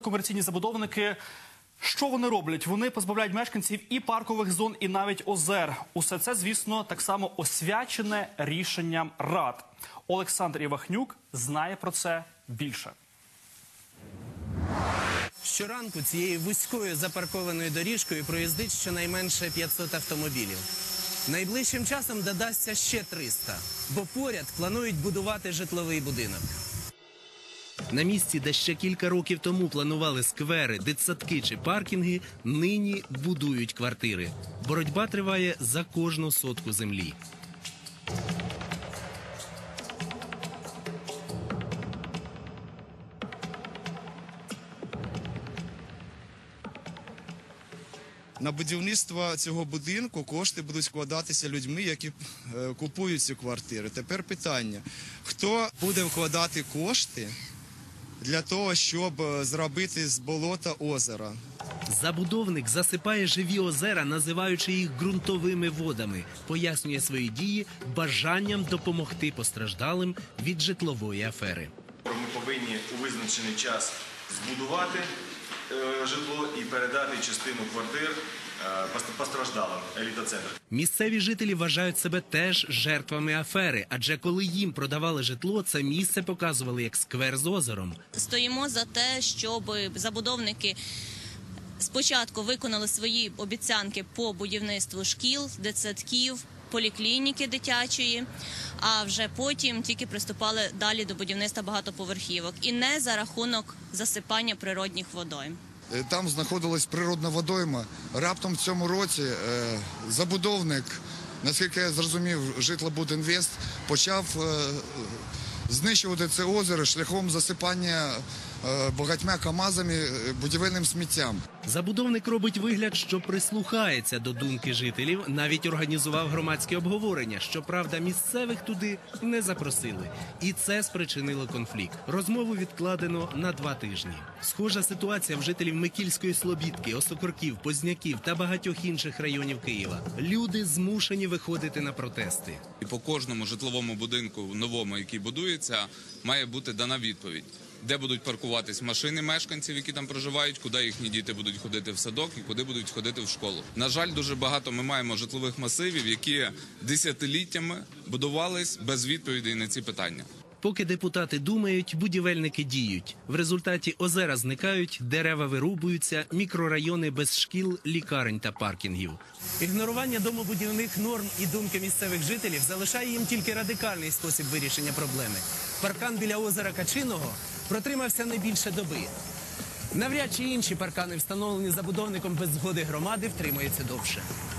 Комерційні забудовники, що вони роблять? Вони позбавляють мешканців і паркових зон, і навіть озер. Усе це, звісно, так само освячене рішенням рад. Олександр Івахнюк знає про це більше. Щоранку цією вузькою запаркованою доріжкою проїздить щонайменше 500 автомобілів. Найближчим часом додасться ще 300, бо поряд планують будувати житловий будинок. На місці, де ще кілька років тому планували сквери, дитсадки чи паркінги, нині будують квартири. Боротьба триває за кожну сотку землі. На будівництво цього будинку кошти будуть складатися людьми, які купують ці квартири. Тепер питання, хто буде вкладати кошти для того, щоб зробити з болота озеро? Забудовник засипає живі озера, називаючи їх ґрунтовими водами. Пояснює свої дії бажанням допомогти постраждалим від житлової афери. Ми повинні у визначений час збудувати житло і передати частину квартир постраждалим, еліта-центр. Місцеві жителі вважають себе теж жертвами афери, адже коли їм продавали житло, це місце показували як сквер з озером. Стоїмо за те, щоб забудовники спочатку виконали свої обіцянки по будівництву шкіл, дитсадків, поліклініки дитячої, а вже потім тільки приступали далі до будівництва багатоповерхівок. І не за рахунок засипання природних водойм. Там знаходилась природна водойма. Раптом в цьому році забудовник, наскільки я зрозумів, Житлобудінвест почав знищувати це озеро шляхом засипання багатьма камазами будівельним сміттям. Забудовник робить вигляд, що прислухається до думки жителів, навіть організував громадське обговорення. Щоправда, місцевих туди не запросили. І це спричинило конфлікт. Розмову відкладено на 2 тижні. Схожа ситуація в жителів Микільської Слобідки, Осокорків, Позняків та багатьох інших районів Києва. Люди змушені виходити на протести. І по кожному житловому будинку новому, який будується, має бути дана відповідь. Де будуть паркуватись машини мешканців, які там проживають, куди їхні діти будуть ходити в садок і куди будуть ходити в школу. На жаль, дуже багато ми маємо житлових масивів, які десятиліттями будувались без відповідей на ці питання. Поки депутати думають, будівельники діють. В результаті озера зникають, дерева вирубуються, мікрорайони без шкіл, лікарень та паркінгів. Ігнорування домобудівних норм і думки місцевих жителів залишає їм тільки радикальний спосіб вирішення проблеми. Паркан біля озера Качиного протримався не більше доби. Навряд чи інші паркани, встановлені забудовником без згоди громади, втримаються довше.